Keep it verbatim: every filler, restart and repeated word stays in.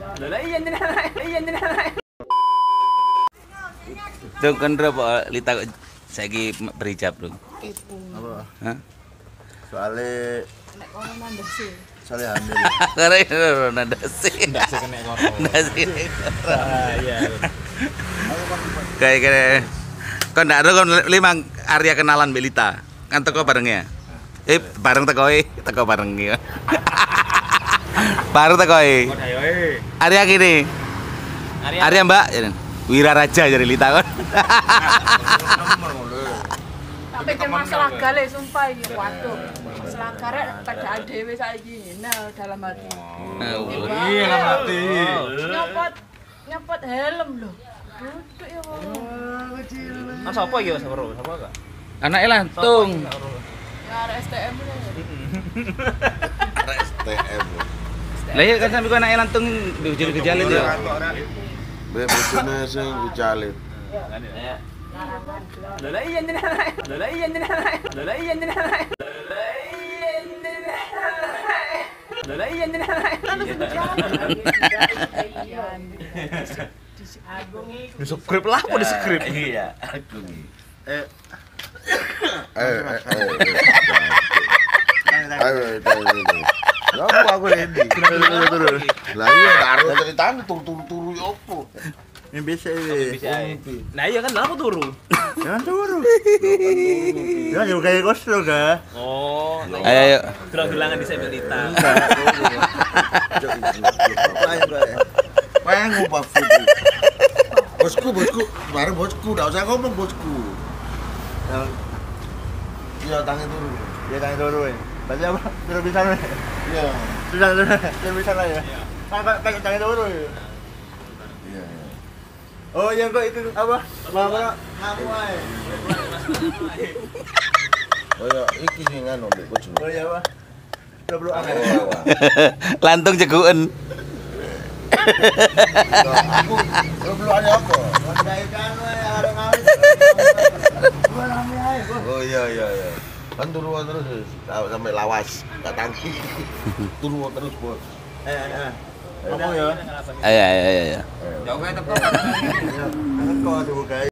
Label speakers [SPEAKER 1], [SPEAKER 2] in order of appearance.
[SPEAKER 1] Lah iya jenengan, iya jenengan.
[SPEAKER 2] Tuh kan berapa Lita saiki berhijab, Bro?
[SPEAKER 3] Apa?
[SPEAKER 2] Hah?
[SPEAKER 3] Soale
[SPEAKER 4] Nek kono mandese.
[SPEAKER 3] soale hamil.
[SPEAKER 2] Karena nandasi.
[SPEAKER 5] Ndak sih kena kono.
[SPEAKER 2] Nandasi.
[SPEAKER 5] Ah iya.
[SPEAKER 2] Kayak kayak kon ndak ada kon limang Arya kenalan Mbak Lita. Kan teko barengnya. Eh bareng teko e, teko bareng ya. Bareng teko e.
[SPEAKER 5] Kok ayo e.
[SPEAKER 2] Arya gini. Arya Mbak, Wira Raja jadi Lita kon.
[SPEAKER 4] Tapi ke masalah gale sumpah iki waduh. Masalah gale padahal dhewe saiki nah dalam hati.
[SPEAKER 5] Iya lah mati.
[SPEAKER 4] Nyopot nyopot helm lho. Duduk ya wong.
[SPEAKER 5] Mas apa iki Mas Bro? Sapa enggak?
[SPEAKER 2] Anake lantung.
[SPEAKER 4] Ya arek S T M lho.
[SPEAKER 3] S T M.
[SPEAKER 2] Lah iya kan sampe kok anake lantung dijul-gejalin ya.
[SPEAKER 3] Be bojone sing dicalit.
[SPEAKER 1] Lah iya jenengan, lah iya jenengan, lah iya jenengan. Lah iya jenengan.
[SPEAKER 5] Di skrip lah apa di skrip?
[SPEAKER 2] Iya, aku.
[SPEAKER 3] Eh. Eh eh eh. Ayo, ayo. Apa aku ini? Lah iya karo ceritane turu-turu yo opo. Yang bisa ini.
[SPEAKER 5] Nah iya kan aku turu.
[SPEAKER 3] Jangan turu. Ya yo kayak koslo ga.
[SPEAKER 5] Oh,
[SPEAKER 2] Ayo ayo.
[SPEAKER 5] gelang-gelangan di Sebelita.
[SPEAKER 3] Pengen ngubah video. Bosku, bosku, bareng bosku, enggak usah ngomong bosku. Iya, tangan turu. Iya, tangan turu. Berarti apa? Sudah bisa nih. Iya. Sudah, sudah. Sudah bisa lah ya. Tangan tangan tangan turu. Iya. Oh, yang kok itu apa? Mama kamu ae. Oh ya, iki sing ngono mbek bosku. Oh ya, apa? Udah belum angin.
[SPEAKER 2] Lantung jeguken.
[SPEAKER 3] Aku belum ada apa. Kondaikan wae arek ngawit. Oh iya iya iya. Kan turu terus sampai lawas, enggak tangki. Turu terus, Bos. Eh eh. Ngomong ya.
[SPEAKER 2] Ayo ayo ayo.
[SPEAKER 1] Jauh kayak teko.
[SPEAKER 3] Kan kok ada guys.